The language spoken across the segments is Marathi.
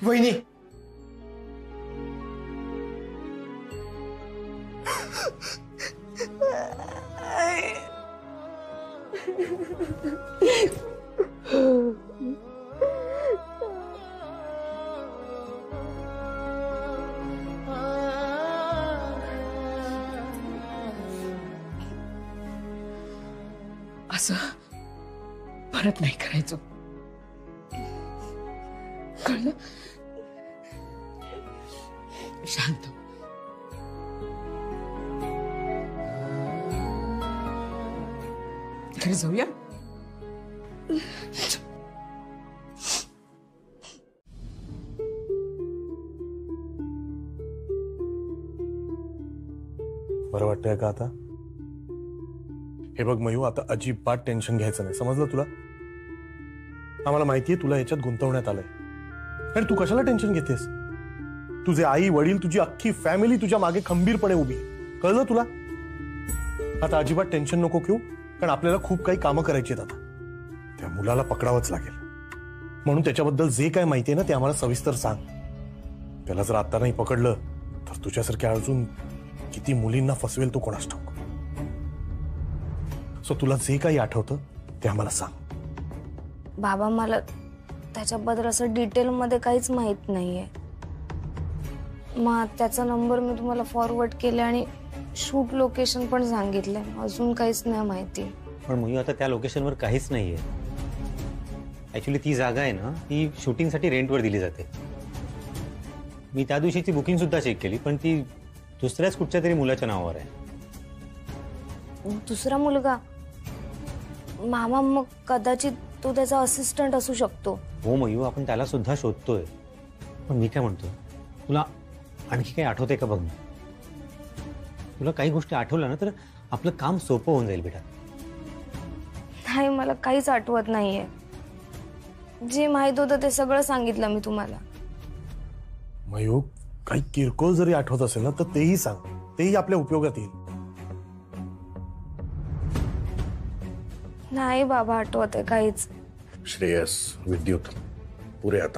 वहिनी, असं परत नाही करायचं, कळलं? शांत. घरी जाऊया. बरं वाटतंय का आता? हे बघ मयू, आता अजिबात टेन्शन घ्यायचं नाही, समजलं तुला? आम्हाला माहितीये तुला याच्यात गुंतवण्यात आलंय, आणि तू कशाला टेन्शन घेतेस? तुझे आई वडील, तुझी अख्खी फॅमिली तुझ्या मागे खंबीरपणे उभी, कळलं तुला? आता अजिबात टेन्शन नको घेऊ, कारण आपल्याला खूप काही कामं करायची आहेत. आता त्या मुलाला पकडावंच लागेल, म्हणून त्याच्याबद्दल जे काय माहितीये ना ते आम्हाला सविस्तर सांग. त्याला जर आता नाही पकडलं तर तुझ्यासारख्या अजून किती मुलींना फसवेल तो कोणास ठाऊक. सो तुला जे काही आठवतं ते आम्हाला सांग. बाबा, मला त्याच्याबद्दल असं डिटेल मध्ये काहीच माहित नाहीये. मग त्याचा नंबर मी तुम्हाला फॉरवर्ड केला आणि शूट लोकेशन पण सांगितलंय. अजून काहीच नाही माहिती. पण मग आता त्या लोकेशनवर काहीच नाहीये. ऍक्च्युली ती जागा आहे ना, ती शूटिंगसाठी रेंटवर दिली जाते. मी त्या दिवशीची बुकिंग सुद्धा चेक केली, पण ती दुसऱ्याच कुठच्या तरी मुलाच्या नावावर आहे. दुसरा मुलगा? मामा, मग कदाचित तो त्याचा असिस्टंट असू शकतो. हो मयू, आपण त्याला सुद्धा शोधतोय. पण मी काय म्हणतोय, तुला आणखी काही आठवतंय का बघ ना. तुला काही गोष्टी आठवल्या ना तर आपलं काम सोपं होऊन जाईल बेटा. नाही, मला काहीच आठवत नाहीये. जे माहित होतं ते सगळं सांगितलं मी तुम्हाला. मयू, काही किरकोळ जरी आठवत असेल ना तर तेही सांग, तेही आपल्या उपयोगात येईल. नाही बाबा, आठवत आहे काहीच. श्रेयस, विद्युत, पुरे आता.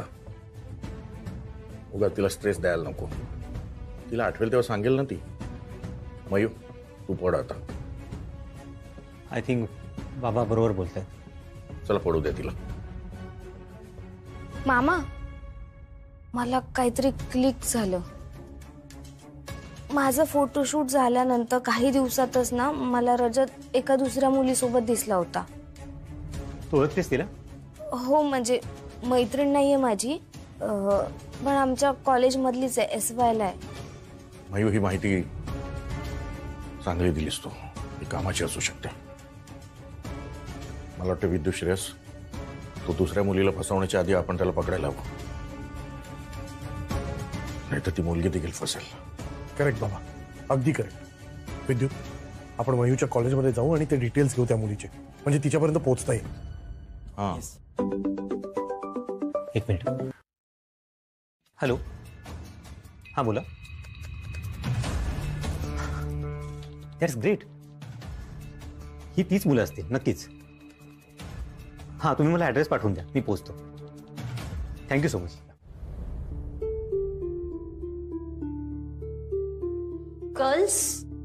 उगा तिला स्ट्रेस द्यायला नको. तिला आठवेल तेव्हा सांगेल ना ती. मयू, तू पड आता. आय थिंक बाबा बरोबर बोलताय. चला पडू दे तिला. मामा, मला काहीतरी क्लिक झालं. माझं फोटोशूट झाल्यानंतर काही दिवसातच ना मला रजत एका दुसऱ्या मुलीसोबत दिसला होता. तू ओळखतेस तिला? हो, म्हणजे मैत्रीण नाहीये माझी, पण आमच्या कॉलेजमधलीच आहे, SY ला आहे. मयू, ही माहिती चांगली दिलीस तू. ही कामाची असू शकते. मला वाटतं विद्युत, श्रेयस, तो दुसऱ्या मुलीला फसवण्याच्या आधी आपण त्याला पकडायला हवं, नाही तर ती मुलगी देखील फसेल. करेक्ट बाबा, अगदी करेक्ट. विद्युत, आपण मयूच्या कॉलेजमध्ये जाऊ आणि ते डिटेल्स घेऊ त्या मुलीचे, म्हणजे तिच्यापर्यंत पोहोचता येईल. हां, एक मिनिट. हॅलो, हा बोला. That's great. ही तीच मुलं असतील नक्कीच. हां, तुम्ही मला ॲड्रेस पाठवून द्या, मी पोहोचतो. Thank you so much. गर्ल्स,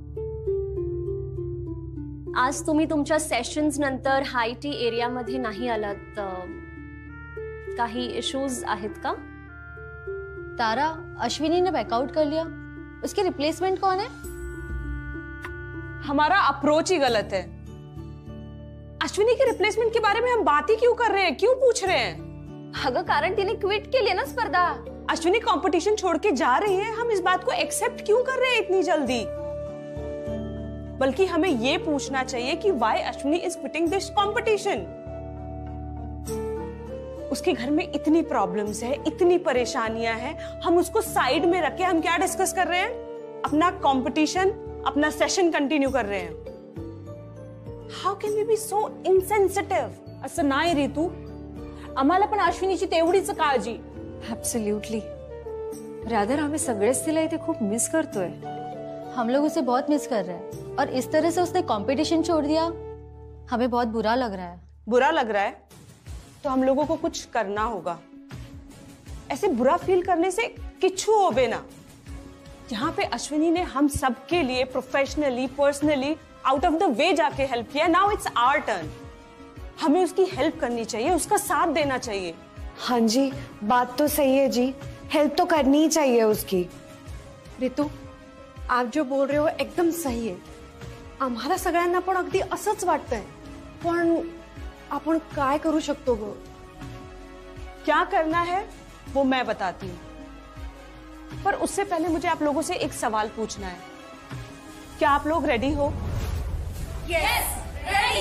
आज तुम्ही तुमच्या सेशन्स नंतर हाय टी एरियामध्ये नाही आलात. काही इश्यूज आहेत का? तारा, अश्विनी ने बैकआउट कर लिया. उसकी रिप्लेसमेंट कौन है? हमारा अप्रोच ही गलत है. अश्विनी के रिप्लेसमेंट के बारे में हम बात ही क्यों कर रहे हैं, क्यों पूछ रहे हैं? अगं, कारण तिने क्विट केली ना स्पर्धा. अश्विनी कंपटीशन छोड़ के जा रही है, हम इस बात को एक्सेप्ट क्यों कर रहे हैं इतनी जल्दी? बल्कि हमें ये पूछना चाहिए कि why Ashwini is quitting this competition. उसके घर में इतनी प्रॉब्लम्स है, इतनी परेशानियां हैं, हम उसको साइड में रख के हम क्या डिस्कस कर रहे हैं? अपना कंपटीशन, अपना सेशन कंटिन्यू कर रहे हैं. How can we be so insensitive? असं नाही रितू, आम्हाला पण अश्विनीची तेवढीच काळजी. एब्सोल्युटली. रादर हमें सगळेच तिला इथे खूप मिस करतोय. हम लोग उसे बहुत मिस कर रहे हैं और इस तरह से उसने कंपटीशन छोड़ दिया, हमें बहुत बुरा लग रहा है. बुरा लग रहा है तो हम लोगों को कुछ करना होगा. ऐसे बुरा फील करने से किच्छू हो बेना। यहाँ पे अश्विनी ने हम सबके लिए professionally personally out of the way जाके हेल्प किया। Now it's our turn. हमें उसकी हेल्प करनी चाहिए, उसका साथ देना चाहिए। हाँ जी, बात तो सही है जी, हेल्प तो करनी ही चाहिए उसकी। रितू, आप जो बोल रहे हो एकदम सही आहे. आम्हाला सगळ्यांना पण अगदी असंच वाटतंय. पण आपण काय करू शकतो ग? क्या करना है वो मैं बताती हूँ, पर उससे पहले मुझे आप लोगों से एक सवाल पूछना है। क्या आप लोग रेडी हो? Yes, ready.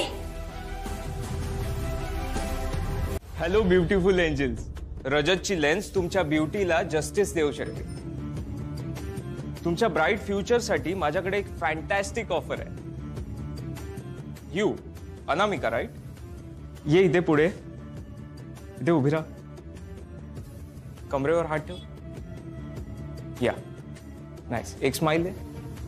Hello beautiful angels. रजतची लेन्स तुमच्या ब्युटीला जस्टिस देऊ शकते. तुमच्या ब्राईट फ्युचरसाठी माझ्याकडे एक फॅन्टॅस्टिक ऑफर आहे. You Anamika right? ये इथे पुढे, इथे उभी राहा. कमरेवर हात ठेव. Yeah nice. एक स्माइल दे.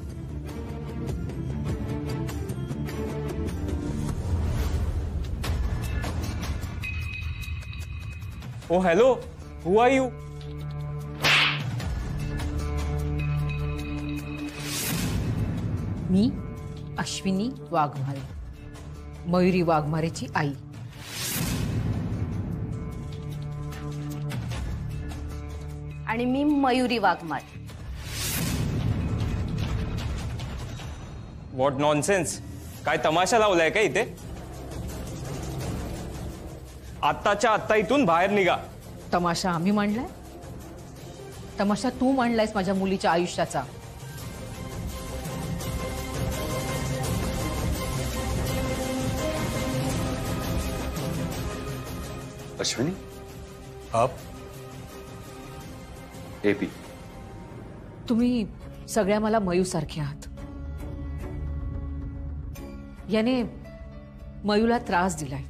Oh hello, who are you? मी अश्विनी वाघमारे, मयुरी वाघमारेची आई. आणि मी मयुरी वाघमारे. What nonsense. काय तमाशा लावलाय का इथे? आत्ताच्या आत्ता इथून बाहेर निघा. तमाशा आम्ही मांडलाय? तमाशा तू मांडलायस माझ्या मुलीच्या आयुष्याचा. अश्विनी, आप एपी, तुम्ही सगळ्या मला मयू सारखे आहात. याने मयूला त्रास दिलाय,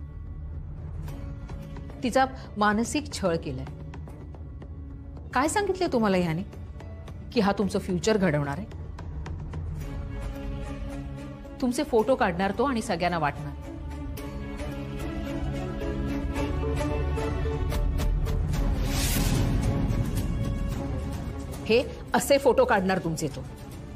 तिचा मानसिक छळ केलाय. काय सांगितले तुम्हाला याने? की हा तुमचं फ्युचर घडवणार आहे, तुमचे फोटो काढणार तो आणि सगळ्यांना वाटणार. हे असे फोटो काढणार तुमचे तो.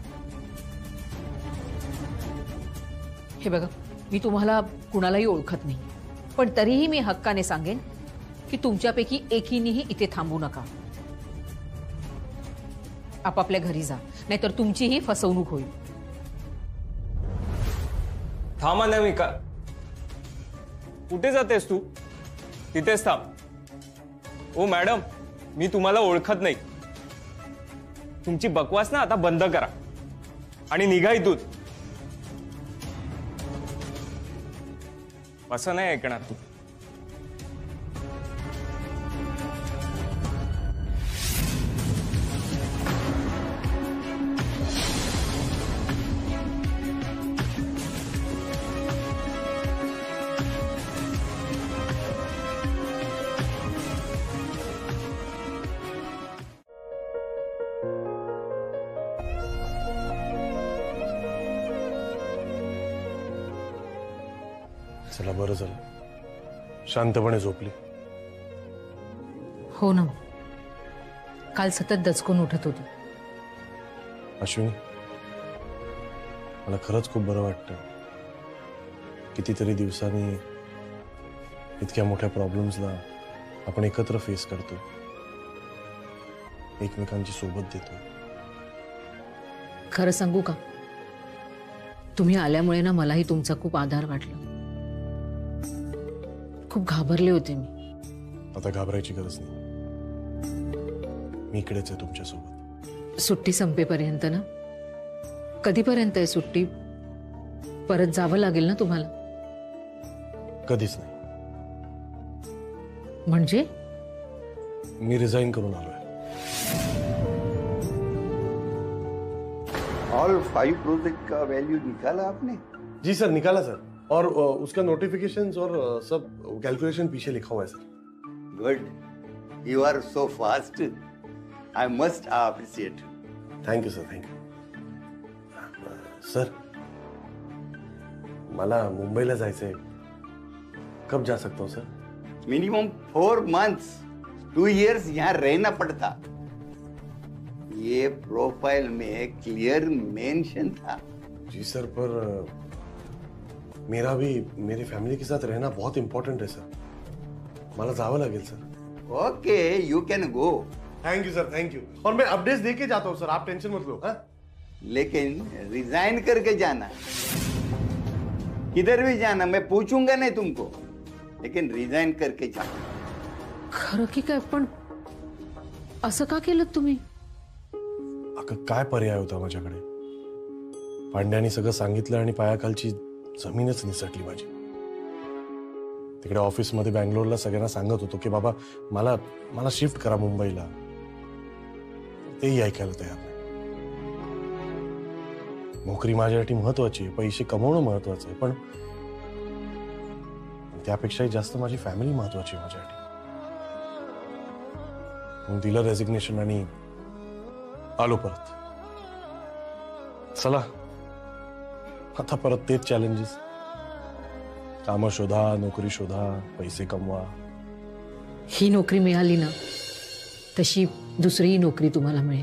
हे बघा, मी तुम्हाला कुणालाही ओळखत नाही, पण तरीही मी हक्काने सांगेन की तुमच्यापैकी एकीनेही इथे थांबू नका. आपापल्या घरी जा, नाहीतर तुमचीही फसवणूक होईल. थांब अनामिका. कुठे जातेस तू? तिथेच थांब. ओ मॅडम, मी तुम्हाला ओळखत नाही. तुमची बकवास ना आता बंद करा आणि निघा इथून. असं नाही ऐकणार तू. चला, बरं झालं शांतपणे झोपली. हो ना, काल सतत दचकून उठत होती. अश्विनी, मला खरंच खूप बरं वाटतं. कितीतरी दिवसांनी इतक्या मोठ्या प्रॉब्लेम्सला आपण एकत्र फेस करतो, एकमेकांची सोबत देतो. खरं सांगू का, तुम्ही आल्यामुळे ना मलाही तुमचा खूप आधार वाटला. खूप घाबरले होते मी. आता घाबरायची गरज नाही, मी इकडेच आहे तुमच्यासोबत. सुट्टी संपेपर्यंत ना? कधीपर्यंत आहे सुट्टी? परत जावं लागेल ना तुम्हाला? कधीच नाही. म्हणजे? मी रिझाइन करून आलोय. ऑल 5 प्रोजेक्ट का वैल्यू निकाला आपने? जी सर, निकाला सर. और उसका नोटिफिकेशंस और सब कैलकुलेशन पीछे लिखा हुआ है sir. Good, you are so fast. I must appreciate. Thank you sir, thank you. Sir, मला मुंबईला जायचंय. कब जा सकता हूँ सर? Minimum 4 months. 2 years यहाँ रहना पड़ता। ये प्रोफाइल में क्लियर मेंशन था। जी सर, पर मेरा भी मेरी फैमिली के साथ रहना बहुत इंपॉर्टेंट है सर। मला जावं लागेल sir. Okay, you can go. Thank you sir, thank you. और मैं अपडेट्स देके जाता हूँ सर, आप टेंशन मत लो। हाँ, लेकिन रिजाइन करके जाना। किधर भी जाना, मैं पूछूंगा नहीं तुमको, लेकिन रिजाइन करके जाना। खरं की काय? पण असं का केलं तुम्ही? अगं काय पर्याय होता माझ्याकडे? पांड्यानी सगळं सांगितलं आणि पायाखालची जमीनच निसटली माझी। तिकडे ऑफिसमध्ये बँगलोरला सगळ्यांना सांगत होतो की बाबा मला मला शिफ्ट करा मुंबईला, तेही ऐकायला तयार नाही। नोकरी माझ्यासाठी महत्वाची आहे, पैसे कमवणं महत्वाचं आहे, पण त्यापेक्षाही जास्त माझी फॅमिली महत्वाची आहे माझ्यासाठी। मग दिलं रेजिग्नेशन आणि आलो परत। चला आता परत तेच चॅलेंजेस, काम शोधा, नोकरी शोधा, पैसे कमवा। ही नोकरी मिळाली ना, तशी दुसरीही नोकरी तुम्हाला मिळेल।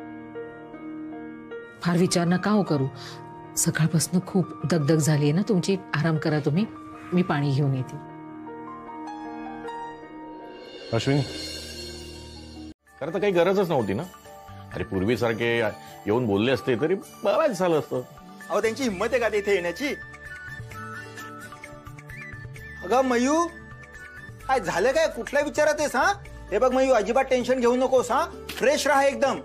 फार विचार नका हो करू। सकाळपासून खूप दगदग झाली आहे ना तुमची। आराम करा तुम्ही, मी पाणी घेऊन येते। अश्विनी, खरं तर काही गरजच नव्हती ना। अरे पूर्वीसारखे येऊन बोलले असते तरी बरंच झालं असतं। अहो त्यांची हिंमत आहे का तिथे येण्याची? अगं मयू, काय झालं काय? कुठल्या विचारात आहेस? हा, हे बघ मयू, अजिबात टेन्शन घेऊ नकोस। हा, फ्रेश राहा एकदम।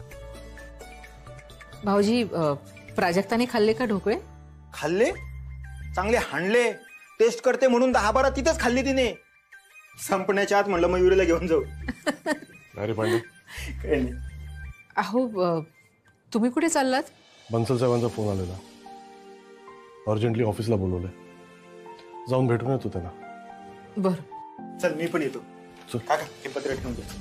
भाऊजी, प्राजक्ताने खाल्ले का ढोकळे? खाल्ले? चांगले हाणले। टेस्ट करते म्हणून 10-12 तिथेच खाल्ली तिने। संपण्याच्या आत म्हणलं मयुरीला घेऊन जाऊ। अरे पांडे, काही नाही। अहो, तुम्ही कुठे चाललात? बन्सल साहेबांचा फोन आलेला, अर्जंटली ऑफिसला बोलवलंय, जाऊन भेटून येतो त्यांना। बरं, चल मी पण येतो। काका, हे पत्र ठेवून दे।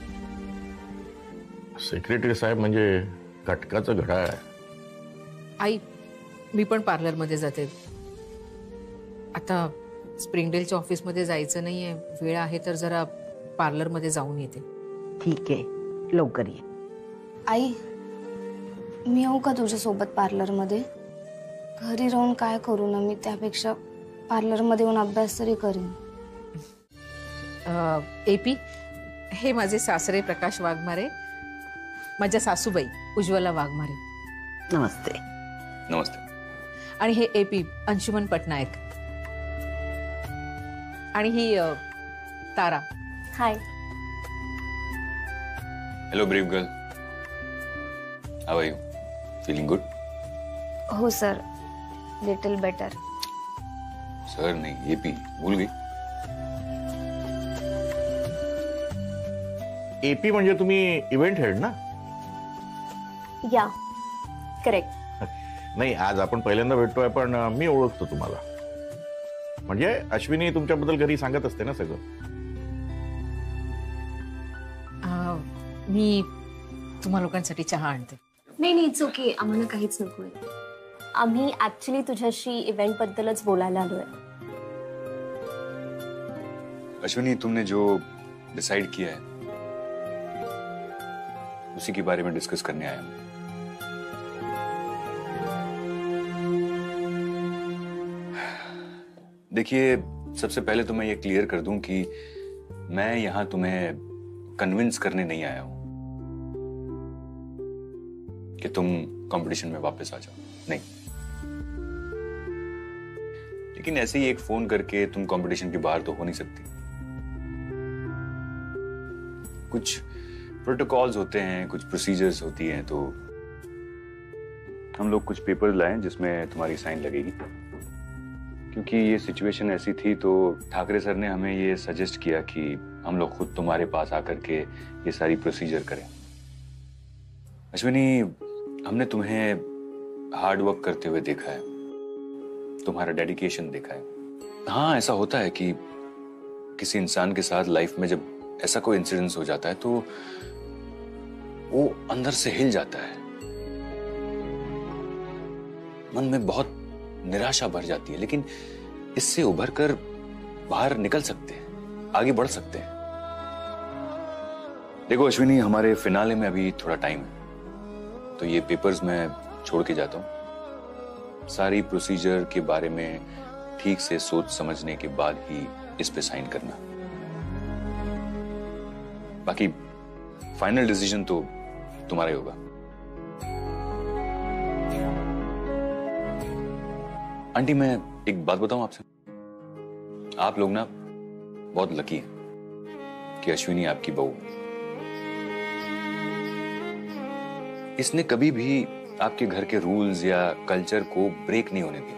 सेक्रेटरी साहेब म्हणजे कटकाचं घड्याळ आहे। आई, मी पण पार्लरमध्ये जाते आता। स्प्रिंगडेलच्या ऑफिसमध्ये जायचं नाहीये, वेळ आहे तर जरा पार्लरमध्ये जाऊन येते। ठीक आहे, लवकर ये। आई, मी येऊ का तुझ्यासोबत पार्लरमध्ये? घरी राहून काय करू ना मी, त्यापेक्षा पार्लरमध्ये येऊन अभ्यास तरी करीन। एपी, हे माझे सासरे प्रकाश वाघमारे, माझ्या सासूबाई उज्ज्वला वाघमारे। नमस्ते। नमस्ते। आणि हे एपी अंशुमन पटनायक, आणि ही Tara. Hi. Hello brief girl, how are you? Feeling good? हो सर, लिटिल बेटर। सर नहीं, एपी भूल गई। एपी म्हणजे तुम्ही इव्हेंट हेड ना? या, करेक्ट। नाही, आज आपण पहिल्यांदा भेटतोय, पण मी ओळखतो तुम्हाला। म्हणजे अश्विनी तुमच्याबद्दल घरी सांगत असते ना सगळं। मी तुम्हा लोकांसाठी चहा आणते। नाही नाही, इट्स ओके, आम्हाला काहीच नकोय। आम्ही ऍक्च्युली तुझ्याशी इव्हेंट बद्दलच बोलायला आलोय। अश्विनी, तुमने जो डिसाइड किया है उसी के बारे में डिस्कस करने आया हूं। देखिए, सबसे पहले तो मैं ये क्लियर कर दूं कि मैं यहां तुम्हें कन्विंस करने नहीं आया हूं कि तुम कंपटीशन में वापस आ जाओ, नहीं। लेकिन ऐसे ही एक फोन करके तुम कंपटीशन के बाहर तो हो नहीं सकती। कुछ प्रोटोकॉल्स होते हैं, कुछ प्रोसीजर्स होती हैं, तो हम लोग कुछ पेपर लाए जिसमें तुम्हारी साइन लगेगी। क्योंकि ये सिचुएशन ऐसी थी तो ठाकरे सर ने हमें ये सजेस्ट किया कि हम लोग खुद तुम्हारे पास आकर के ये सारी प्रोसीजर करें। अश्विनी, हमने तुम्हें हार्ड वर्क करते हुए देखा है, तुम्हारा डेडिकेशन देखा है। हाँ, ऐसा होता है कि किसी इंसान के साथ लाइफ में जब ऐसा कोई इंसिडेंस हो जाता है तो वो अंदर से हिल जाता है, मन में बहुत निराशा भर जाती है, लेकिन इससे उभर कर बाहर निकल सकते हैं, आगे बढ़ सकते हैं। देखो अश्विनी, हमारे फिनाले में अभी थोड़ा टाइम है, तो ये पेपर्स मैं छोड़ के जाता हूँ। सारी प्रोसीजर के बारे में ठीक से सोच समझने के बाद ही इस पे साइन करना। बाकी फाइनल डिसीजन तो तुम्हारा ही होगा। आंटी, मैं एक बात बताऊं आपसे, आप लोग ना बहुत लकी हैं कि अश्विनी आपकी बहू है। इसने कभी भी आपके घर के रूल्स या कल्चर को ब्रेक नहीं होने दिया।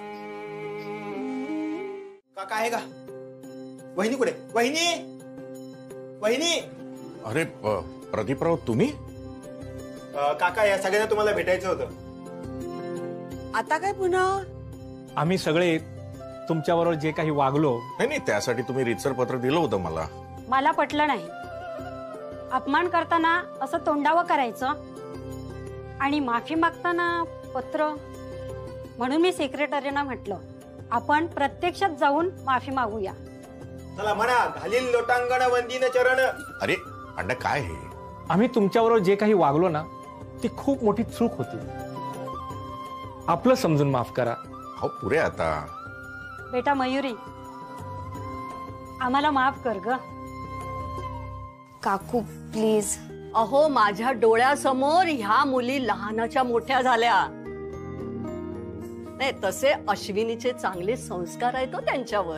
काका आहे का? वहिनी कुठे? वहिनी, वहिनी. अरे प्रदीपराव, तुम्ही? काका, या सगळ्यांना तुम्हाला भेटायचं होतं. आता काय पुन्हा? आम्ही सगळे तुमच्याबरोबर जे काही वागलो. नाही, त्यासाठी तुम्ही रीतसर पत्र दिलं होतं मला. मला पटलं नाही. अपमान करताना असं तोंडावं करायचं आणि माफी मागताना पत्र. म्हणून मी सेक्रेटरीना म्हटलं आपण प्रत्यक्षात जाऊन माफी मागूया. चला म्हणा, घालील लोटांगण वंदीन चरण. अरे अण्णा, काय हे? आम्ही तुमच्याबरोबर जे काही वागलो ना, ती खूप मोठी चूक होती. आपलं समजून माफ करा. हो पुरे आता. बेटा मयुरी, आम्हाला माफ कर ग. काकू प्लीज. अहो, माझ्या डोळ्यासमोर ह्या मुली लहानाच्या मोठ्या झाल्या. नाही, तसे अश्विनीचे चांगले संस्कार आहेत त्यांच्यावर.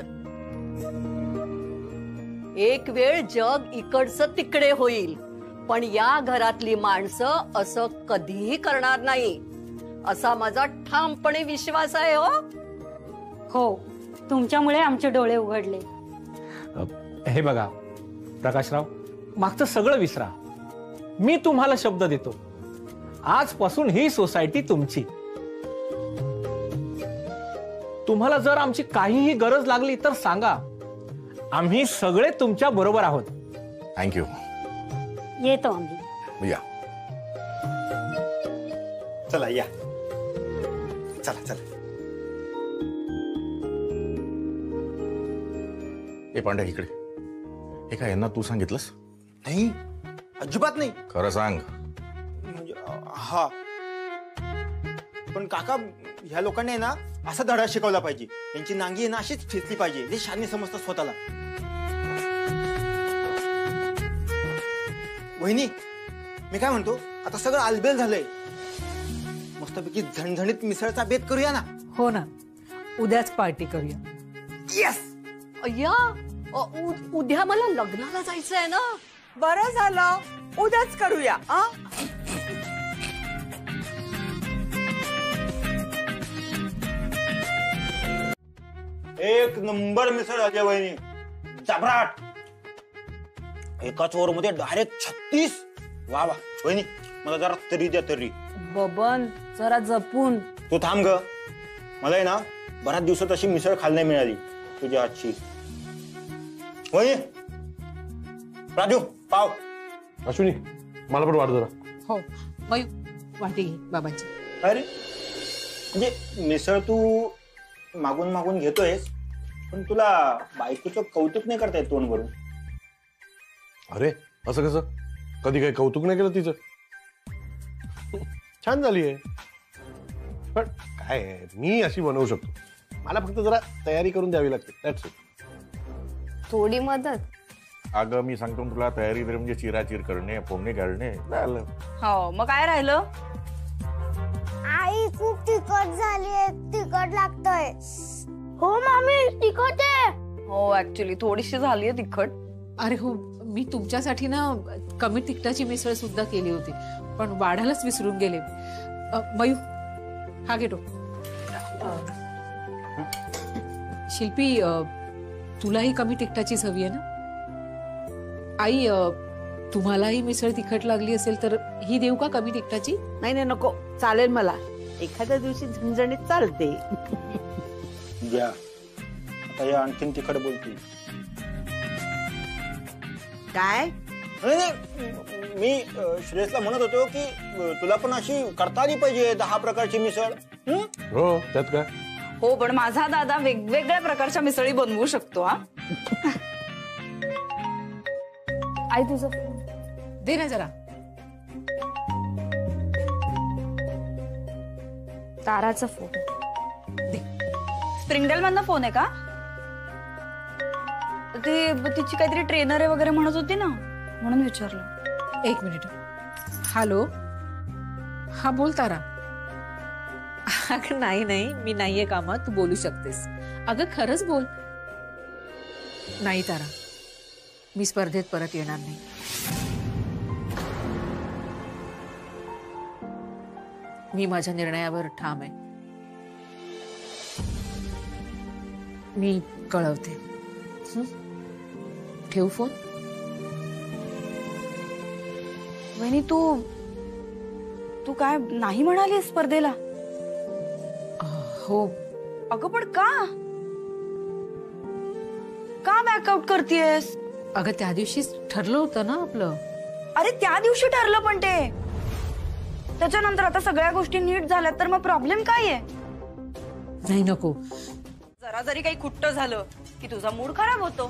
एक वेळ जग इकडचं तिकडे होईल, पण या घरातली माणसं असं कधीही करणार नाही, असा माझा ठामपणे विश्वास आहे. हो, तुमच्यामुळे आमचे डोळे उघडले. हे बघा प्रकाशराव, मागचं सगळं विसरा. मी तुम्हाला शब्द देतो, आजपासून ही सोसायटी तुमची. तुम्हाला जर आमची काहीही गरज लागली तर सांगा, आम्ही सगळे तुमच्या बरोबर आहोत. थँक्यू. येतो आम्ही. या. चला या. चला चला. ए पांड्या, इकडे. हे काय, यांना तू सांगितलंस? नाही, अजिबात नाही. खरं सांग. म्हणजे हा, पण काका, ह्या लोकांनी ना असा धडा शिकवला पाहिजे. त्यांची नांगी ना अशीच खेचली पाहिजे, जे शाने समजतात स्वतःला. वहिनी, मी काय म्हणतो, आता सगळं आलबेल झालंय, मस्तपैकी झणझणीत मिसळचा बेत करूया ना. हो ना, उद्याच पार्टी करूया. येस. अय्या, उद्या मला लग्नाला जायचं आहे ना. बरं झालं, उद्याच करूया. एक नंबर मिसळ झाली वहिनी, जबराट. एकाच ओव्हर मध्ये डायरेक्ट 36. वा वा वहिनी, मला जरा तरी द्या तरी. बबन, जरा जपून. तू थांब ग, मला आहे ना बऱ्याच दिवसात अशी मिसळ खायला नाही मिळाली तुझ्या हातची. वहिनी, राजू पाव. अश्विनी, मला पण वाढ जरा. हो, मयू वाटी घे बाबांची. अरे म्हणजे मिसळ तू मागून मागून घेतोयस, पण तुला बायकोचं कौतुक नाही करता येत तोंड भरून. अरे असं कसं? कधी काही कौतुक नाही केलं तिचं? छान झाली आहे. पण काय आहे, मी अशी बनवू शकतो, मला फक्त जरा तयारी करून द्यावी लागते. That's it. थोडी मदत. अगं मी सांगतो तुला, तयारी म्हणजे चिराचिर करणे, फोडणी घालणे झालं. हो, मग काय राहिलं? आई खूप तिखट झालीये, तिखट लागतंय. हो मामी, तिखट आहे. हो, ऍक्च्युली थोडीशी झालीये तिखट. अरे हो, मी तुमच्यासाठी ना कमी तिखटाची मिसळ सुद्धा केली होती, पण वाढायलाच विसरून गेले. मयू, हा घेतो. शिल्पी, तुलाही कमी तिखटाचीच हवी आहे ना? आई, तुम्हालाही मिसळ तिखट लागली असेल तर ही देऊ का कमी तिखटाची? नाही नाही, नको, चालेल मला. एखाद्या दिवशी झणझणीत चालते. द्या. आता या आणखीन तिखट बोलते. काय? मी श्रेयसला म्हणत होतो की तुला पण अशी करता आली पाहिजे 10 प्रकारची मिसळ. हो, त्यात काय. हो, पण माझा दादा वेगवेगळ्या प्रकारच्या मिसळी बनवू शकतो. हा, आई तुझं. दे ना जरा. ताराचा फोटो. स्प्रिंगडेल मधनं फोन आहे का? ते तिची काहीतरी ट्रेनर आहे वगैरे म्हणत होती ना, म्हणून विचारलं. एक मिनिट. हॅलो. हा बोल तारा. अगं नाही मी नाहीये कामात, तू बोलू शकतेस. अगं खरंच बोल. नाही तारा, मी स्पर्धेत परत येणार नाही. मी माझ्या निर्णयावर ठाम आहे. मी कळवते. ठेवू फोन. वहिनी तू काय नाही म्हणाली स्पर्धेला? हो. अगं पण का बॅकआउट करतेयस? अगं त्या दिवशीच ठरलं होतं ना आपलं. अरे त्या दिवशी ठरलं, पण ते त्याच्यानंतर आता सगळ्या गोष्टी नीट झाल्यात तर मग प्रॉब्लेम काय आहे? नाही नको. जरा जरी काही खुट्ट झालं की तुझा मूड खराब होतो.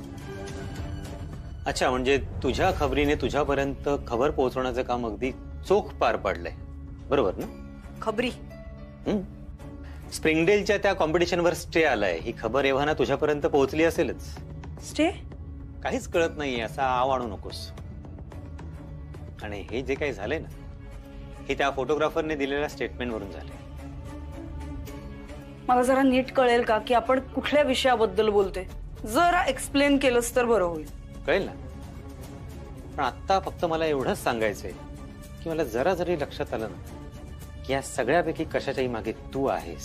अच्छा, म्हणजे तुझ्या खबरीने तुझ्यापर्यंत खबर पोहोचवण्याचं काम अगदी चोख पार पडलंय, बरोबर ना? खबरी स्प्रिंगडेलच्या त्या कॉम्पिटिशनवर स्टे आलाय, ही खबर एव्हाना तुझ्यापर्यंत पोहोचली असेलच. स्टे? काहीच कळत नाहीये असा आव आणू नकोस. आणि हे जे काही झालंय ना, हे त्या फोटोग्राफरने दिलेल्या स्टेटमेंट वरून झाले. मला जरा नीट कळेल का की आपण कुठल्या विषयाबद्दल बोलतोय? जरा एक्सप्लेन केलंस तर बरं होईल. कळेल ना. पण आता फक्त मला एवढंच सांगायचंय की मला जरा जरी लक्षात आलं ना की या सगळ्यापैकी कशाच्याही मागे तू आहेस,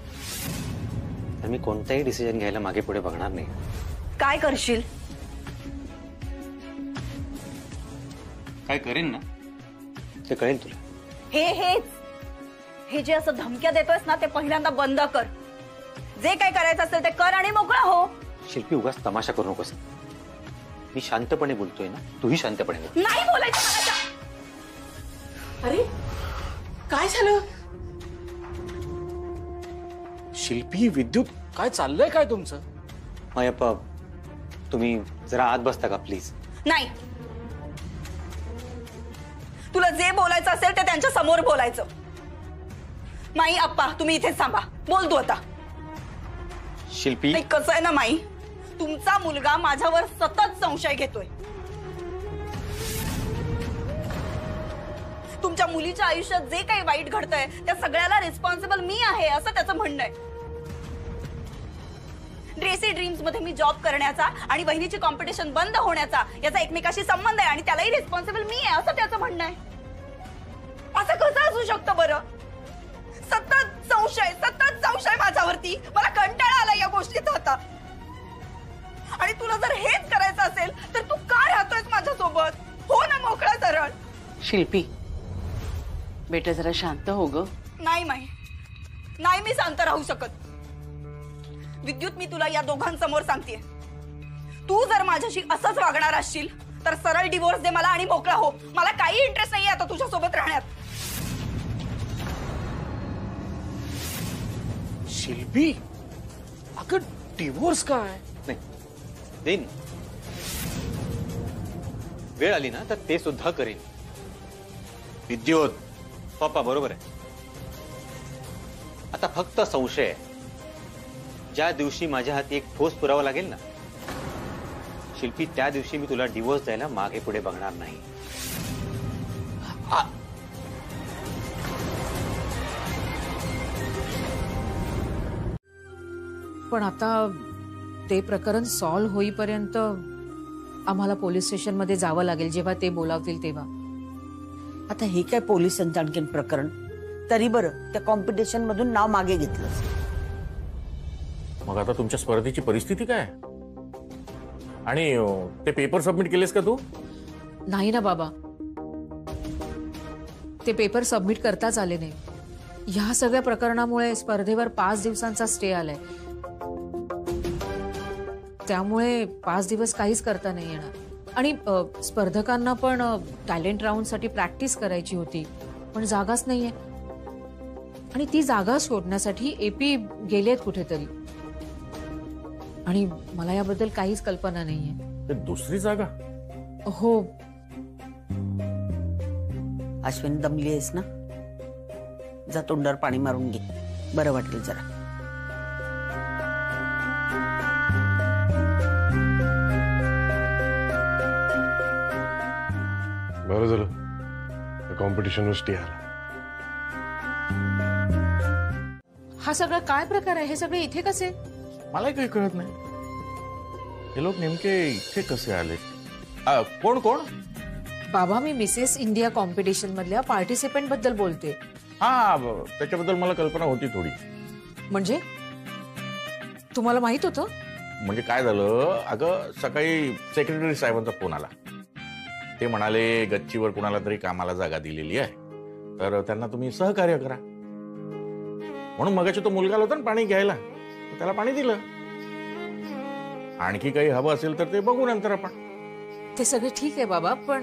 तर मी कोणताही डिसिजन घ्यायला मागे पुढे बघणार नाही. काय करशील? काय करेन ना ते कळेल तुला. हे जे असं धमक्या देतोयस ना, ते पहिल्यांदा बंद कर. जे काय करायचं असेल ते कर आणि मोकळा हो. शिल्पी, उगाच तमाशा करू नकोस. मी शांतपणे बोलतोय ना, तूही शांतपणे बोल. नाही बोलायचं मला. अरे काय झालं? शिल्पी, विद्युत, काय चाललंय काय तुमचं? मायप्पा, तुम्ही जरा आत बसता का प्लीज? नाही, तुला जे बोलायचं असेल ते त्यांच्या समोर बोलायचं. माई अप्पा, तुम्ही इथेच थांबा. बोल तू आता. शिल्पी, कसं आहे ना माई, तुमचा मुलगा माझ्यावर सतत संशय घेतोय. तुमच्या मुलीच्या आयुष्यात जे काही वाईट घडतंय त्या सगळ्याला रिस्पॉन्सिबल मी आहे असं त्याचं म्हणणं आहे. ड्रेसी ड्रीम्स मध्ये मी जॉब करण्याचा आणि वहिनीची कॉम्पिटिशन बंद होण्याचा याचा एकमेकाशी संबंध आहे आणि त्यालाही रिस्पॉन्सिबल मी आहे असं त्याचं म्हणणं आहे. असं कसं असू शकतं बरं? सतत संशय माझ्यावरती. मला कंटाळा आला या गोष्टीचा आता. आणि तुला जर हेच करायचं असेल तर तू का राहतोयस माझ्यासोबत? हो ना मोकळा सरळ. शिल्पी बेटा, जरा शांत हो ग. नाही माई, नाही मी शांत राहू शकत. विद्युत, मी तुला या दोघांसमोर सांगतेय, तू जर माझ्याशी असंच वागणार असशील तर सरळ डिवोर्स दे मला आणि मोकळा हो. मला काही इंटरेस्ट नाहीये आता तुझ्या सोबत राहण्यात. शिल्पी, अगं डिवोर्स काय? नाही देईन, वेळ आली ना तर ते सुद्धा करेन. विद्युत, पप्पा बरोबर आहे. आता फक्त संशय आहे. ज्या दिवशी माझ्या हाती एक ठोस पुरावा लागेल ना शिल्पी, त्या दिवशी मी तुला डिवोर्स द्यायला मागे पुढे बघणार नाही. पण आता ते प्रकरण सॉल्व्ह होईपर्यंत आम्हाला पोलीस स्टेशन मध्ये जावं लागेल. जेव्हा ते बोलावतील तेव्हा. आता हे काय पोलिसांचं आणखीन प्रकरण? तरी बरं त्या कॉम्पिटिशन मधून नाव मागे घेतलं. मग आता तुमच्या स्पर्धेची परिस्थिती काय? आणि ते पेपर सबमिट केलेस का तू? नाही ना बाबा, ते पेपर सबमिट करताच आले नाही. ह्या सगळ्या प्रकरणामुळे स्पर्धेवर 5 दिवसांचा स्टे आलाय. त्यामुळे 5 दिवस काहीच करता नाही येणार. आणि स्पर्धकांना पण टॅलेंट राऊंड साठी प्रॅक्टिस करायची होती, पण जागाच नाहीये. आणि ती जागा शोधण्यासाठी एपी गेलेत कुठेतरी. आणि मला याबद्दल काहीच कल्पना नाहीये. दुसरी जागा? हो, अश्विनी दमली आहेस ना, जा तोंडावर पाणी मारून घे, बरं वाटेल जरा. बरं झालं कॉम्पिटिशन स्टे आला. हा सगळा काय प्रकार आहे? हे सगळे इथे कसे? मलाही काही कळत नाही, हे लोक नेमके इथे कसे आले? कोण कोण? बाबा, मी मिसेस इंडिया कॉम्पिटिशन मधल्या पार्टिसिपेंट बद्दल बोलते. हा, त्याच्याबद्दल मला कल्पना होती थोडी. म्हणजे तुम्हाला माहित होतं? म्हणजे काय झालं, अगं सकाळी सेक्रेटरी साहेबांचा फोन आला. ते म्हणाले गच्चीवर कुणाला तरी कामाला जागा दिलेली आहे, तर त्यांना तुम्ही सहकार्य करा. म्हणून मगाशी तो मुलगा होता ना पाणी घ्यायला, त्याला पाणी दिलं. आणखी काही हवं असेल तर ते बघू नंतर आपण. ते सगळं ठीक आहे बाबा, पण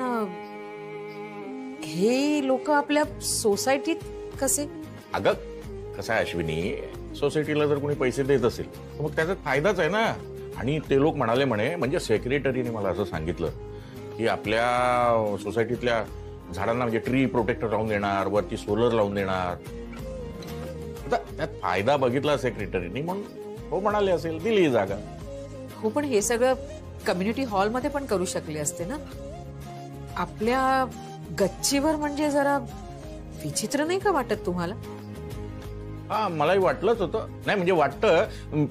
हे लोक आपल्या सोसायटीत कसे? अगं कसं आहे अश्विनी, सोसायटीला जर कोणी पैसे देत असेल तर मग त्याचा फायदाच आहे ना. आणि ते लोक म्हणाले म्हणजे सेक्रेटरीने मला असं सांगितलं की आपल्या सोसायटीतल्या झाडांना म्हणजे ट्री प्रोटेक्टर लावून देणार, वरती सोलर लावून देणार. आता त्यात फायदा बघितला सेक्रेटरीने म्हणून हो म्हणाले असेल, दिली जागा. हो, पण हे सगळं कम्युनिटी हॉलमध्ये पण करू शकले असते ना. आपल्या गच्चीवर म्हणजे जरा विचित्र नाही का वाटत तुम्हाला? हा, मलाही वाटलंच होतं. नाही म्हणजे वाटतं,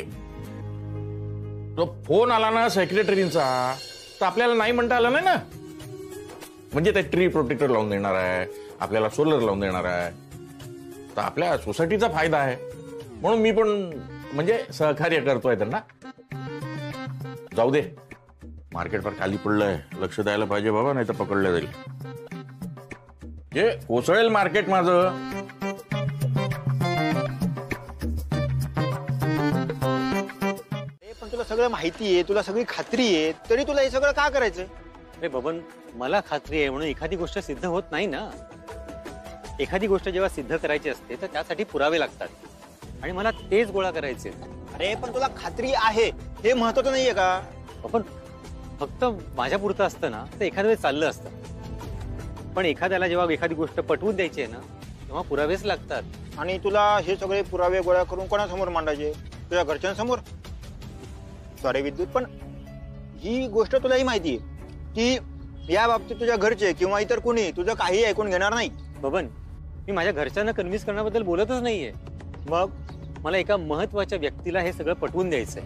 फोन आला ना सेक्रेटरींचा, तर आपल्याला नाही म्हणता आलं नाही ना. म्हणजे ते ट्री प्रोटेक्टर लावून देणार आहे, आपल्याला सोलर लावून देणार आहे, तर आपल्या सोसायटीचा फायदा आहे. म्हणून मी पण म्हणजे सहकार्य करतोय त्यांना. जाऊ दे, मार्केट पर खाली पडलंय, लक्ष द्यायला पाहिजे बाबा, नाही तर पकडलं जाईल. हे कोसळेल मार्केट माझं. पण तुला सगळं माहिती आहे, तुला सगळी खात्री आहे, तरी तुला हे सगळं का करायचं? अरे बबन, मला खात्री आहे म्हणून एखादी गोष्ट सिद्ध होत नाही ना. एखादी गोष्ट जेव्हा सिद्ध करायची असते तर त्यासाठी पुरावे लागतात, आणि मला तेच गोळा करायचे. अरे पण तुला खात्री आहे हे महत्वाचं नाहीये का? पण फक्त माझ्या पुरतं असतं ना तर एखाद्या वेळेस चाललं असतं, पण एखाद्याला जेव्हा एखादी गोष्ट पटवून द्यायची आहे ना तेव्हा पुरावेच लागतात. आणि तुला हे सगळे पुरावे गोळा करून कोणासमोर मांडायचे? तुझ्या घरच्यांसमोर? सॉरी विद्युत, पण ही गोष्ट तुलाही माहिती आहे की या बाबतीत तुझ्या घरचे किंवा इतर कोणी तुझं काही ऐकून घेणार नाही. बबन, मी माझ्या घरच्यांना कन्व्हिन्स करण्याबद्दल बोलतच नाहीये. मग मला एका महत्वाच्या व्यक्तीला हे सगळं पटवून द्यायचंय.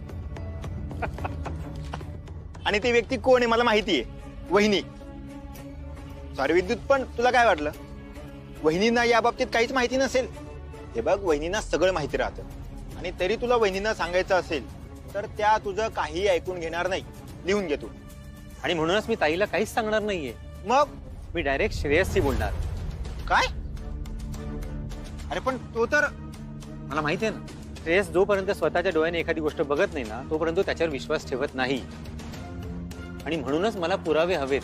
आणि ती व्यक्ती कोण आहे मला माहिती आहे, वहिनी. सॉरी विद्युत, पण तुला काय वाटलं वहिनींना या बाबतीत काहीच माहिती नसेल? हे बघ, वहिनींना सगळं माहिती राहतं, आणि तरी तुला वहिनींना सांगायचं असेल तर त्या तुझं काही ऐकून घेणार नाही. लिहून घे तू. आणि म्हणूनच मी ताईला काहीच सांगणार नाहीये. मग मी डायरेक्ट श्रेयसशी बोलणार. काय? अरे पण तो तर मला माहिती आहे ना, श्रेयस जोपर्यंत स्वतःच्या डोळ्याने एखादी गोष्ट बघत नाही ना तोपर्यंत त्याच्यावर विश्वास ठेवत नाही, आणि म्हणूनच मला पुरावे हवेत.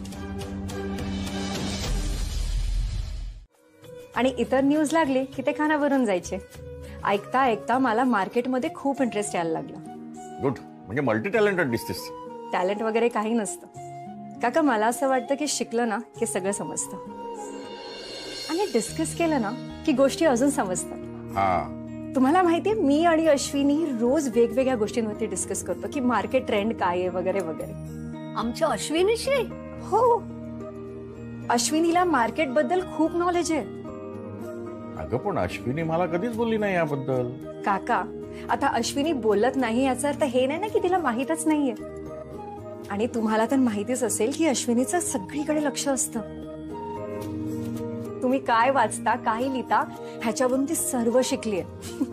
आणि इतर न्यूज लागली की ते कानावरून जायचे. ऐकता ऐकता मला मार्केटमध्ये खूप इंटरेस्ट यायला लागला. गुड, म्हणजे मल्टी टॅलेंटेड दिसतेस. टॅलेंट वगैरे काही नसतं काका. मला असं वाटतं की शिकलं ना की सगळं समजतं, आणि डिस्कस केलं ना की गोष्टी अजून समजतात. तुम्हाला माहितीये, मी आणि अश्विनी रोज वेगवेगळ्या गोष्टींवरती डिस्कस करतो की मार्केट ट्रेंड काय आहे वगैरे वगैरे. आमच्या अश्विनीशी? हो, अश्विनीला मार्केट बद्दल खूप नॉलेज आहे. अगं पण अश्विनी मला कधीच बोलली नाही याबद्दल. काका, आता अश्विनी बोलत नाही याचा अर्थ हे नाही ना की तिला माहीतच नाहीये. आणि तुम्हाला तर माहितीच असेल की अश्विनीचं सगळीकडे लक्ष असतं. तुम्ही काय वाचता, काय लिहिता, ह्याच्यावरून ती सर्व शिकलीये.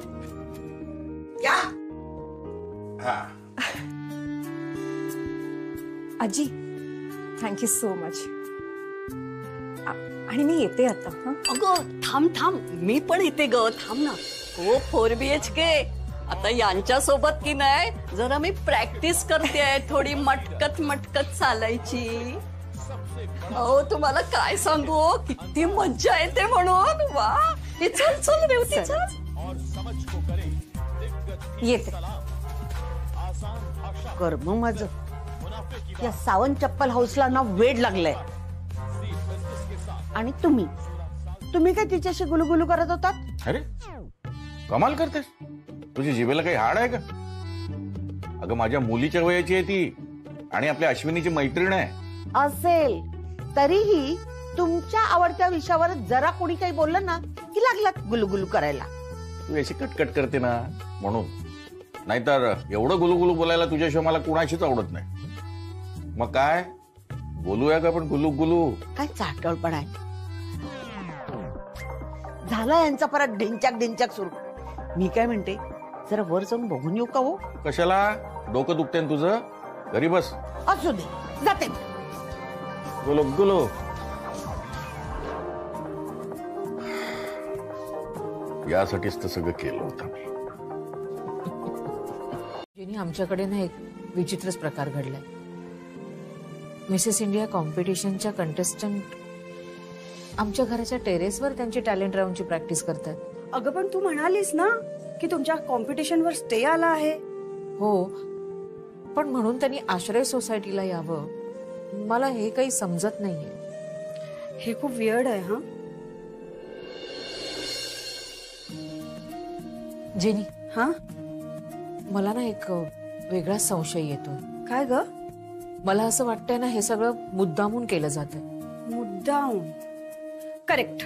आजी, थँक्यू सो मच. आणि मी येते आता. अगं थांब थांब, मी पण येते ग, थांब ना. हो, 4 BHK. आता यांच्या सोबत की नाही जरा मी प्रॅक्टिस करते, थोडी मटकत मटकत चालायची. अहो तुम्हाला काय सांगू, किती मज्जा येते म्हणून. वा, चल चल रेवती, चल. येते. कर्म माझं, या सावंत चप्पल हाऊसला ना वेड लागलंय. आणि तुम्ही काय तिच्याशी गुलुगुलू करत होतात? अरे कमाल करतेस, तुझी जिभेला काही हाड आहे का? अगं माझ्या मुलीच्या वयाची आहे ती आणि आपल्या अश्विनीची मैत्रीण आहे. असेल तरीही तुमच्या आवडत्या विषयावर जरा कोणी काही बोललं ना की लागलात गुलुगुलू करायला. तू अशी कटकट करते ना म्हणून, नाहीतर एवढं गुलुगुलू बोलायला तुझ्याशिवाय मला कुणाशीच आवडत नाही. मग काय बोलूया का पण गुलू? काय चाटळपण आहे. झाला यांचा परत ढिंचाक सुरू. मी काय म्हणते, जरा वर जाऊन बघून येऊ का? हो कशाला, डोकं दुखते ना तुझं, घरी बस. असू दे, जाते. गुलू यासाठीच तर सगळं केलं होतं मी. जेनी, आमच्याकडे ना एक विचित्रच प्रकार घडलाय. मिसेस इंडिया कॉम्पिटिशनच्या कंटेस्टंट आमच्या घराच्या टेरेसवर त्यांची टॅलेंट राऊंडची प्रॅक्टिस करतात. अगं पण तू म्हणालीस ना की तुमच्या कॉम्पिटिशनवर स्टे आला आहे. हो, पण म्हणून त्यांनी आश्रय सोसायटीला यावं, मला हे काही समजत नाहीये. हे खूप वियर्ड आहे. हा जेनी, हा मला ना एक वेगळा संशय येतो. काय ग? मला असं वाटतंय ना, हे सगळं मुद्दामून केलं जातं. मुद्दामून? करेक्ट.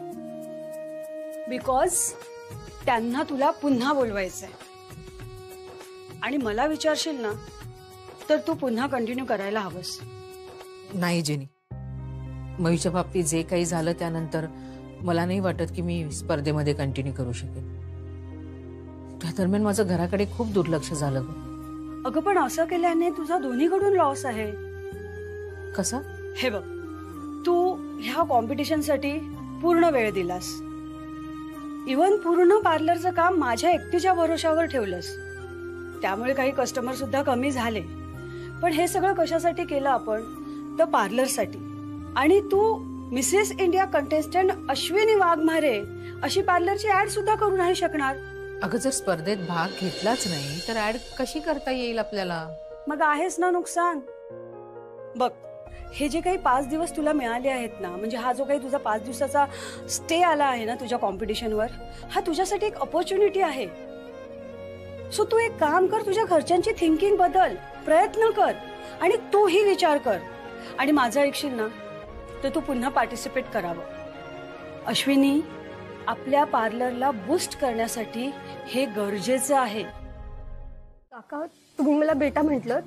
बिकॉज त्यांना तुला पुन्हा बोलवायचंय आणि मला विचारशील ना तर तू पुन्हा कंटिन्यू करायला हवंस. नाही जेनी, मयूच्या बाबतीत जे काही झालं त्यानंतर मला नाही वाटत की मी स्पर्धेमध्ये कंटिन्यू करू शकेन. त्या दरम्यान माझं घराकडे खूप दुर्लक्ष झालं. अगं पण असं केल्याने तुझा दोन्हीकडून लॉस आहे. कसा? हे बघ, तू ह्या कॉम्पिटिशनसाठी पूर्ण वेळ दिलास, इवन पूर्ण पार्लरचं काम माझ्या एकटीच्या भरोशावर ठेवलंस, त्यामुळे काही कस्टमर सुद्धा कमी झाले. पण हे सगळं कशासाठी केलं आपण? तर पार्लरसाठी. आणि तू Mrs India contestant Ashwini Waghmare अशी पार्लरची ऍड सुद्धा करू नाही शकणार. अगं जर स्पर्धेत भाग घेतलाच नाही तर ऍड कशी करता येईल आपल्याला? मग आहेच ना नुकसान. बघ, हे जे काही 5 दिवस तुला मिळाले आहेत ना, म्हणजे हा जो काही तुझा 5 दिवसाचा स्टे आला आहे ना तुझ्या कॉम्पिटिशनवर, हा तुझ्यासाठी एक अपॉर्च्युनिटी आहे. सो तू एक काम कर, तुझ्या घरच्यांची थिंकिंग बदल, प्रयत्न कर आणि तूही विचार कर. आणि माझं ऐकशील ना तर तू पुन्हा पार्टिसिपेट करावं. अश्विनी, आपल्या पार्लरला बूस्ट करण्यासाठी हे गरजेचं आहे. काका, तुम्ही मला बेटा म्हटलं,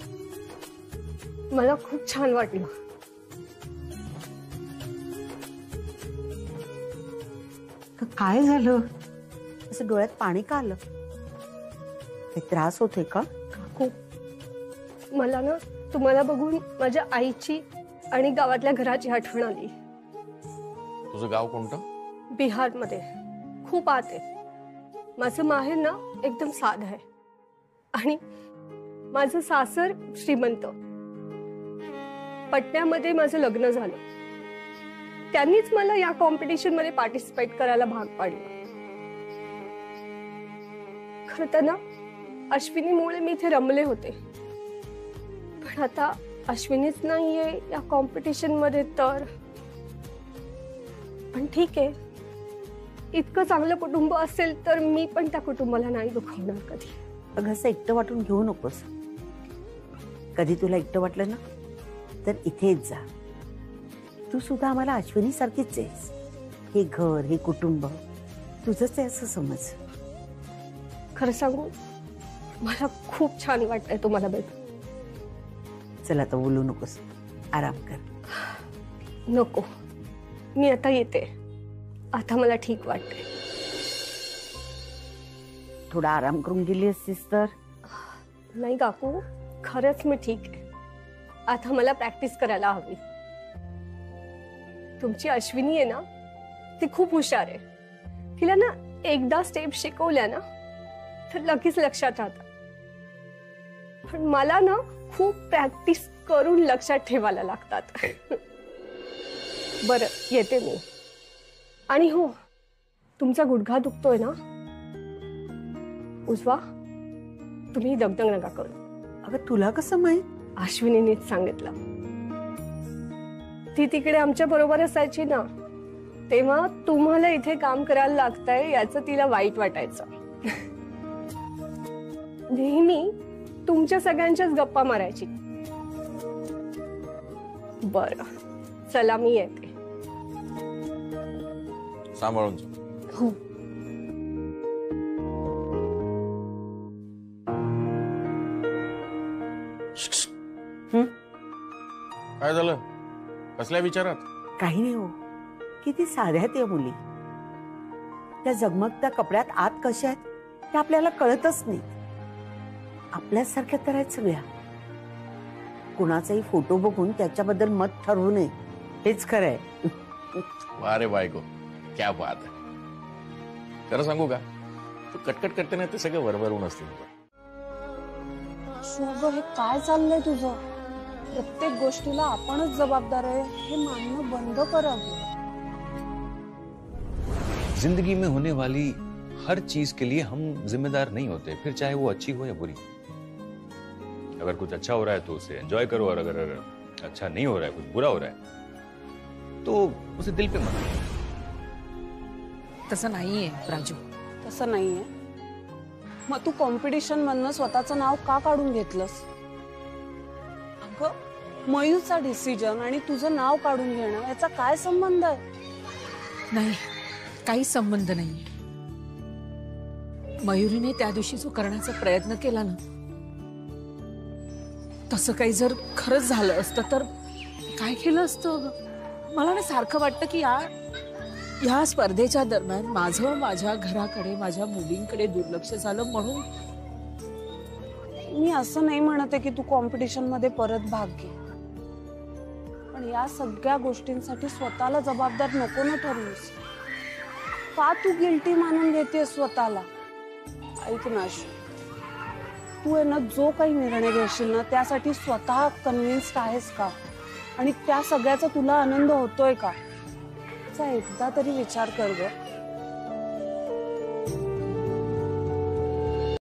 मला खूप छान वाटलं. काय झालं? असं डोळ्यात पाणी का आलं? काही त्रास होतोय का? खूप. मला ना तुम्हाला बघून माझ्या आईची आणि गावातल्या घराची आठवण आली. तुझं गाव कोणतं? बिहारमध्ये, खूप आत आहे. माझं माहेर ना एकदम साधं आहे आणि माझं सासर श्रीमंत. पटण्यामध्ये माझं लग्न झालं. त्यांनीच मला या कॉम्पिटिशन मध्ये पार्टिसिपेट करायला भाग पाडलं. खरं तर ना अश्विनीमुळे मी इथे रमले होते, पण आता अश्विनीच नाहीये या कॉम्पिटिशन मध्ये तर. पण ठीक आहे, इतकं चांगलं कुटुंब असेल तर मी पण त्या कुटुंबाला नाही दुखावणार कधी. अगं असं एकटं वाटून घेऊ नकोस. कधी तुला एकटं वाटलं ना तर इथेच जा. तू सुद्धा आम्हाला अश्विनी सारखीच आहेस. हे घर, हे कुटुंब तुझंच आहे असं समज. खरं सांगू, मला खूप छान वाटतंय तुम्हाला भेटून. चल आता बोलू नकोस, आराम कर. नको, मी आता येते. आता मला ठीक वाटतंय. थोडा आराम करून गेली असतीस तर. नाही काकू, खरंच मी ठीक आहे. आता मला प्रॅक्टिस करायला हवी. तुमची अश्विनी आहे ना, ती खूप हुशार आहे. तिला ना एकदा स्टेप शिकवल्या ना तर लगेच लक्षात राहतात. पण मला ना खूप प्रॅक्टिस करून लक्षात ठेवायला लागतात. बरं, येते मी. आणि हो, तुमचा गुडघा दुखतोय ना उजवा, तुम्ही दगदग नका करू. अगं तुला कसं माहित? अश्विनीनेच सांगितलं. ती तिकडे आमच्या बरोबर असायची ना, तेव्हा तुम्हाला इथे काम करायला लागतंय याचं तिला वाईट वाटायचं. नेहमी तुमच्या सगळ्यांच्याच गप्पा मारायची. बरं, चला मी येते. सांभाळून हो. काय झालं? कसल्या विचारात? काही नाही हो, किती साध्या आहेत या मुली. त्या जगमगत्या कपड्यात आत कशा आहेत ते आपल्याला कळतच नाही. आपल्यासारख्या तर आहेत सगळ्या. कुणाचाही फोटो बघून त्याच्याबद्दल मत ठरवू नये, हेच खरंय. अरे बायको, क्या बात आहे. खरं सांगू का, तू कटकट करते ना ते सगळं वरवरून असते. शुभ, हे काय चाललंय तुझं? प्रत्येक गोष्टीला आपणच जबाबदार आहे हे मानणं बंद कर. जिंदगी में होने वाली हर चीज के लिए हम जिम्मेदार नहीं होते, फिर चाहे वो अच्छी हो या बुरी. अगर कुछ अच्छा हो रहा है तो उसे एंजॉय करो, और अगर अच्छा नहीं हो रहा है, कुछ बुरा हो रहा है तो उसे दिल पे मत लो. तसं नाहीये राजू. तसं नाहीये. मग तू कॉम्पिटिशन मधनं स्वतःचं नाव का काढून घेतलंस? अगं, मयूचा डिसिजन आणि तुझं नाव काढून घेणं याचा काय संबंध आहे? नाही, काही संबंध नाही. मयुरीने त्या दिवशी जो करण्याचा प्रयत्न केला ना, तसं काही जर खरंच झालं असतं तर काय केलं असतं? मला ना सारखं वाटतं की या स्पर्धेच्या दरम्यान माझ्या घराकडे, माझ्या मुलींकडे दुर्लक्ष झालं म्हणून. मी असं नाही म्हणते की तू कॉम्पिटिशन मध्ये परत भाग घे, पण या सगळ्या गोष्टींसाठी स्वतःला जबाबदार नको ना ठरवूस. का तू गिल्टी मानून घेते स्वतःला? ऐक ना, तू आहे ना, जो काही निर्णय घेशील ना त्यासाठी स्वतः कन्व्हिन्स्ड आहेस का? आणि त्या सगळ्याचा तुला आनंद होतोय का? एकदा तरी विचार कर ग.